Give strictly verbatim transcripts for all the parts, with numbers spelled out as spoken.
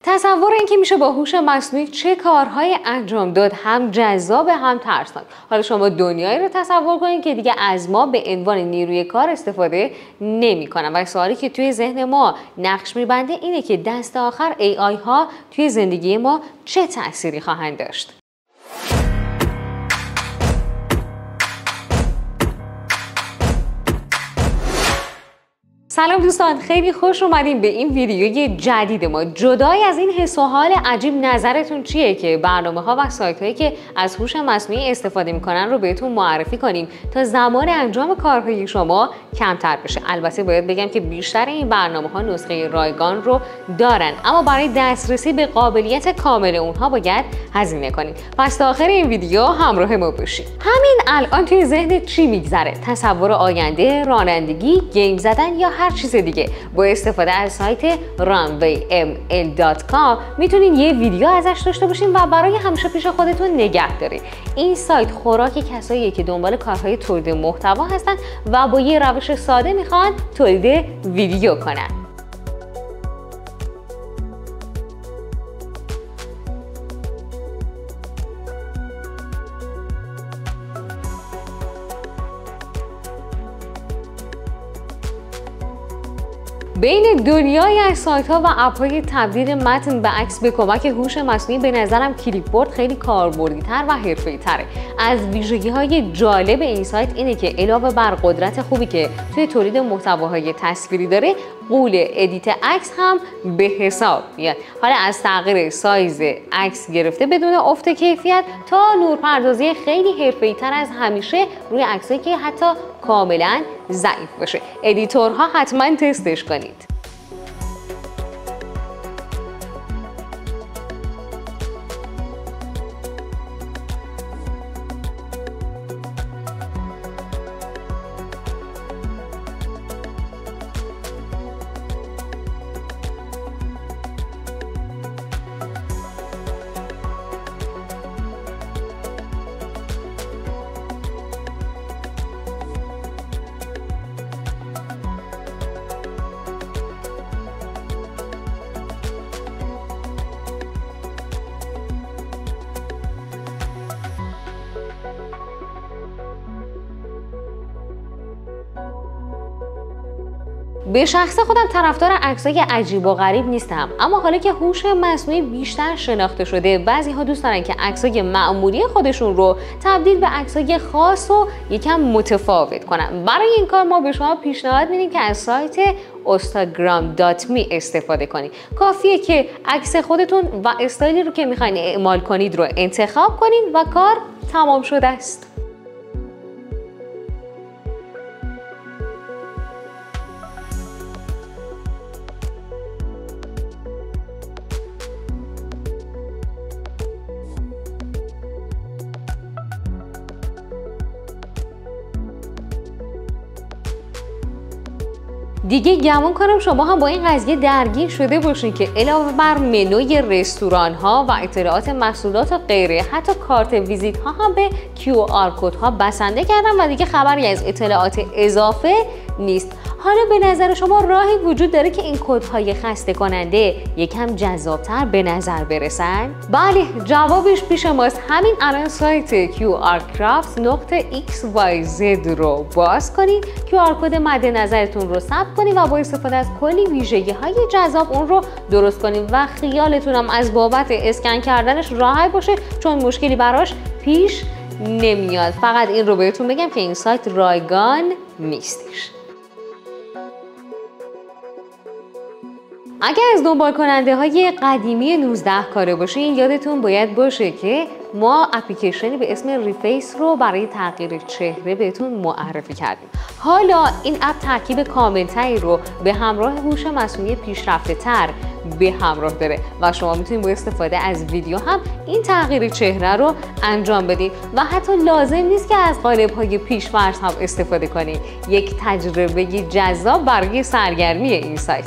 تصور این که میشه با هوش مصنوعی چه کارهایی انجام داد هم جذاب هم ترسناک. حالا شما دنیایی رو تصور کنید که دیگه از ما به عنوان نیروی کار استفاده نمی‌کنن و سوالی که توی ذهن ما نقش می‌بنده اینه که دست آخر ای آی ها توی زندگی ما چه تأثیری خواهند داشت. سلام دوستان، خیلی خوش اومدین به این ویدیوی جدید ما. جدای از این حس و حال عجیب، نظرتون چیه که برنامه‌ها و سایت‌هایی که از هوش مصنوعی استفاده می‌کنن رو بهتون معرفی کنیم تا زمان انجام کارهای شما کمتر بشه؟ البته باید بگم که بیشتر این برنامه‌ها نسخه رایگان رو دارن، اما برای دسترسی به قابلیت کامل اونها باید هزینه کنید. پس تا آخر این ویدیو همراه ما باشید. همین الان توی ذهنت چی میگذره؟ تصور آینده، رانندگی، گیم زدن یا هر چیز دیگه؟ با استفاده از سایت رانوی ام ال دات کام میتونین یه ویدیو ازش داشته باشین و برای همیشه پیش خودتون نگه دارید. این سایت خوراک کساییه که دنبال کارهای تولید محتوا هستن و با یه روش ساده میخوان تولید ویدیو کنن. بین دنیای از سایت ها و اپ های تبدیل متن به عکس به کمک هوش مصنوعی به نظرم کلیپ بورد خیلی کاربردی تر و حرفه‌ای تره. از ویژگی های جالب این سایت اینه که علاوه بر قدرت خوبی که توی تولید محتواهای تصویری داره، قول ادیت عکس هم به حساب میاد. حالا از تغییر سایز عکس گرفته بدون افت کیفیت تا نورپردازی خیلی حرفه‌ای تر از همیشه روی عکسایی که حتی کاملا ضعیف باشه. ادیتورها حتما تستش کنید. به شخص خودم طرفدار عکسای عجیب و غریب نیستم، اما حالا که هوش مصنوعی بیشتر شناخته شده، بعضی‌ها دوست دارن که عکسای معمولی خودشون رو تبدیل به عکسای خاص و یکم متفاوت کنن. برای این کار ما به شما پیشنهاد میدیم که از سایت اوستاگرام دات می استفاده کنید. کافیه که عکس خودتون و استایلی رو که میخواین اعمال کنید رو انتخاب کنید و کار تمام شده است. دیگه گمان کنم شما هم با این قضیه درگیر شده باشین که علاوه بر منوی رستوران ها و اطلاعات محصولات و غیره، حتی کارت ویزیت ها هم به کیو آر کد ها بسنده کردن و دیگه خبری از اطلاعات اضافه نیست. حالا به نظر شما راهی وجود داره که این کدهای خسته کننده یکم جذابتر به نظر برسن؟ بله، جوابش پیش ماست. همین الان سایت کیو آر کرافت نقطه ایکس وای زد رو باز کنید، کیو آر کد مد نظرتون رو ثبت کنید و با استفاده از کلی ویژگی های جذاب اون رو درست کنید و خیالتون هم از بابت اسکن کردنش راحت باشه، چون مشکلی براش پیش نمیاد. فقط این رو بهتون بگم که این سایت رایگان نیستش. اگر از دنبال کننده های قدیمی نوزده کاره باشین، یادتون باید باشه که ما اپلیکیشنی به اسم ریفیس رو برای تغییر چهره بهتون معرفی کردیم. حالا این اپ ترکیب کاملتری رو به همراه هوش مصنوعی پیشرفته تر به همراه داره و شما میتونید با استفاده از ویدیو هم این تغییر چهره رو انجام بدید و حتی لازم نیست که از قالب‌های پیش‌فرض هم استفاده کنید. یک تجربه جذاب برای سرگرمی این سایت.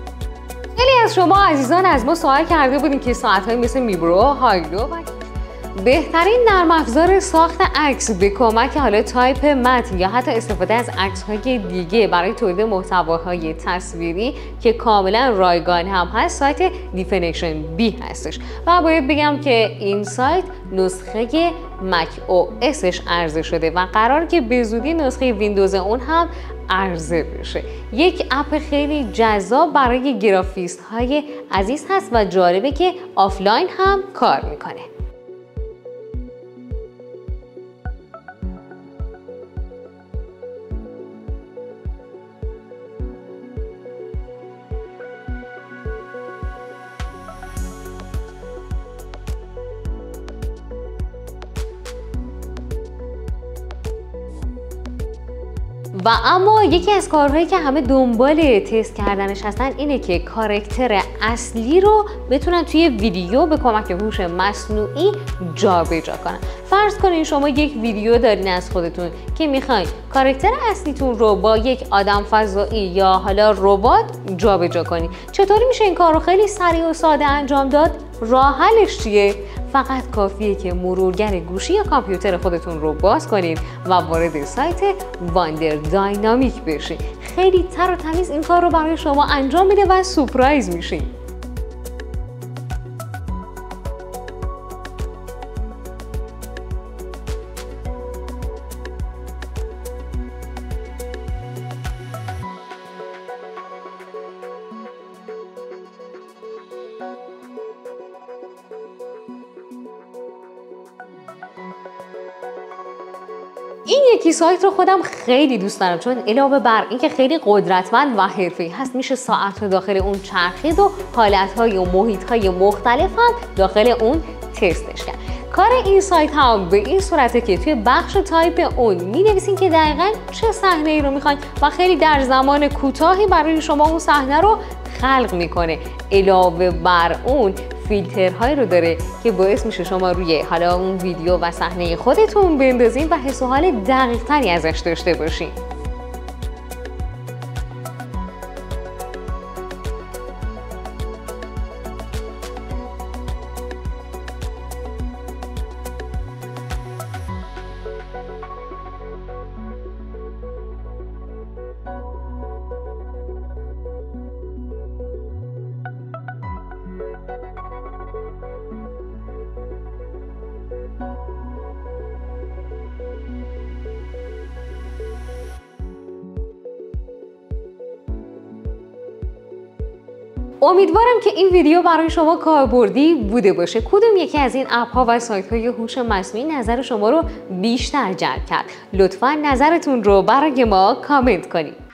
خیلی از شما عزیزان از ما سوال کرده بودین که ساعت‌های مثل میبرو، هایلو و بهترین نرم افزار ساخت عکس به کمک حالا تایپ متن یا حتی استفاده از عکس‌های دیگه برای تولید محتواهای تصویری که کاملا رایگان هم هست سایت دیفینیشن بی هستش و باید بگم که این سایت نسخه مک او اسش عرضه شده و قرار که به زودی نسخه ویندوز اون هم عرضه بشه. یک اپ خیلی جذاب برای گرافیست های عزیز هست و جالبه که آفلاین هم کار میکنه. و اما یکی از کارهایی که همه دنبال تست کردنش هستن اینه که کاراکتر اصلی رو بتونن توی ویدیو به کمک هوش مصنوعی جابجا کنن. فرض کنین شما یک ویدیو دارین از خودتون که میخواین کاراکتر اصلیتون رو با یک آدم فضایی یا حالا ربات جابجا کنین. چطوری میشه این کار رو خیلی سریع و ساده انجام داد؟ راه حلش چیه؟ فقط کافیه که مرورگر گوشی یا کامپیوتر خودتون رو باز کنید و وارد سایت واندر داینامیک بشین. خیلی تر و تمیز این کار رو برای شما انجام میده و سورپرایز میشین. این یکی سایت رو خودم خیلی دوست دارم چون علاوه بر اینکه خیلی قدرتمند و حرفه‌ای هست میشه ساعت رو داخل اون چرخید و حالت‌های و محیط‌های مختلف هم داخل اون تستش کرد. کار این سایت هم به این صورته که توی بخش تایپ اون می‌نویسین که دقیقاً چه صحنه‌ای رو می‌خواید و خیلی در زمان کوتاهی برای شما اون صحنه رو خلق می‌کنه. علاوه بر اون فیلترهایی رو داره که باعث میشه شما روی حالا اون ویدیو و صحنه خودتون بندازین و حس و حال دقیق تری ازش داشته باشین. امیدوارم که این ویدیو برای شما کاربردی بوده باشه. کدوم یکی از این اپ ها و سایت های هوش مصنوعی نظر شما رو بیشتر جلب کرد؟ لطفاً نظرتون رو برای ما کامنت کنید.